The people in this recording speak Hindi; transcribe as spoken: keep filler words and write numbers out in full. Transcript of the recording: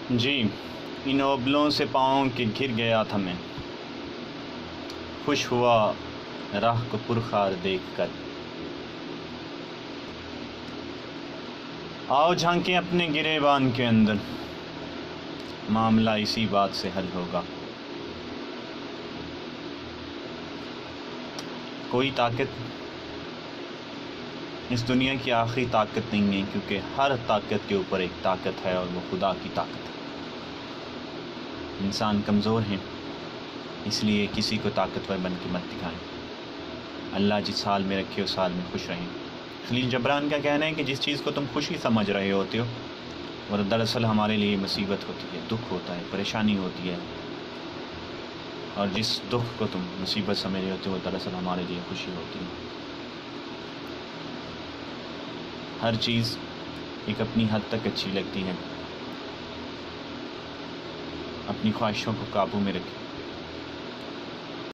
जी, इन ओबलों से पाँव के घिर गया था मैं, खुश हुआ राह को पुरखार देखकर। आओ झांकें अपने गिरेबान के अंदर, मामला इसी बात से हल होगा। कोई ताकत इस दुनिया की आखिरी ताकत नहीं है, क्योंकि हर ताकत के ऊपर एक ताकत है और वो खुदा की ताकत है। इंसान कमज़ोर हैं, इसलिए किसी को ताकतवर बन के मत दिखाएं। अल्लाह जिस हाल में रखे उस हाल में खुश रहें। खलील जबरान का कहना है कि जिस चीज़ को तुम खुशी समझ रहे होते हो वह दरअसल हमारे लिए मुसीबत होती है, दुख होता है, परेशानी होती है। और जिस दुख को तुम मुसीबत समझ रहे होते हो वो दरअसल हमारे लिए खुशी होती है। हर चीज़ एक अपनी हद तक अच्छी लगती है। अपनी ख्वाहिशों को काबू में रखें।